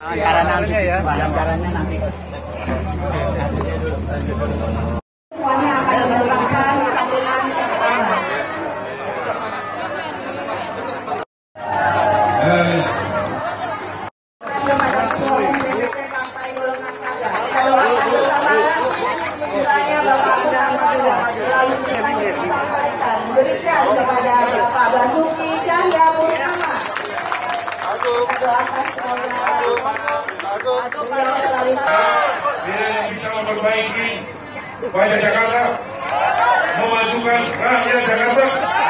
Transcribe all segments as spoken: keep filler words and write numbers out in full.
Anggaran nanti ya, anggarannya nanti. Semuanya akan mendapatkan santunan pertama. Kepada Ketua Umum D P P Partai Golongan Karya, kita doakan bersama kiranya Bapak Abraham Abdullah selalu disampaikan berikan kepada Bapak Basuki Cahayapurnama. Kita doakan semoga beliau selalu dia yang bisa memperbaiki wajah Jakarta, memajukan rakyat Jakarta.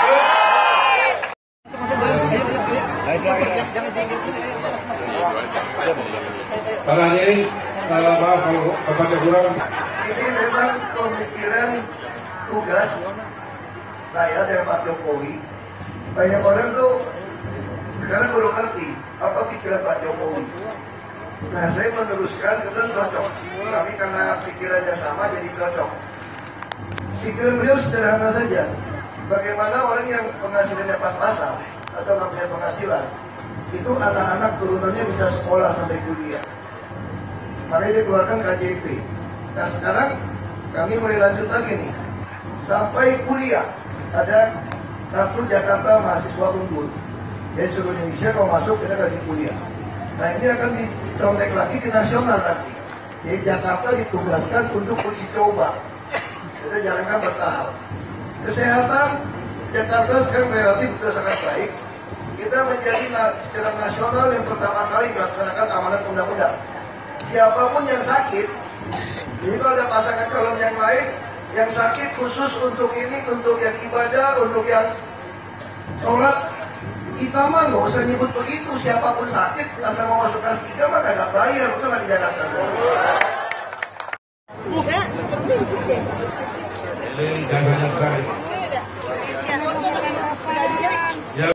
Para hadirin, uh, maaf kalau baca kurang. Ini memang pemikiran tugas saya dan Pak Jokowi. Banyak orang tuh sekarang baru ngerti apa pikiran Pak Jokowi. Nah, saya meneruskan kebetulan cocok. Tapi karena pikirannya sama jadi cocok. Pikiran beliau sederhana saja. Bagaimana orang yang penghasilannya pas-pasan atau nggak punya penghasilan, itu anak-anak turunannya bisa sekolah sampai kuliah. Makanya dia keluarkan K J P. Nah sekarang kami mulai lanjut lagi nih. Sampai kuliah ada kartu Jakarta mahasiswa unggul. Jadi seluruh Indonesia kalau masuk kita kasih kuliah. Nah ini akan dicontek lagi di nasional nanti. Jadi Jakarta ditugaskan untuk uji coba. Kita jalankan bertahap. Kesehatan Jakarta sekarang relatif sudah sangat baik. Kita menjadi secara nasional yang pertama kali melaksanakan amanat undang-undang. Siapapun yang sakit, jadi kalau ada pasangan calon yang lain, yang sakit khusus untuk ini, untuk yang ibadah, untuk yang sholat, kita mah nggak usah nyebut begitu. Siapapun sakit, asal mau masuk kelas tiga mah nggak bayar, betul nggak di Jakarta? Ini jangan-jangan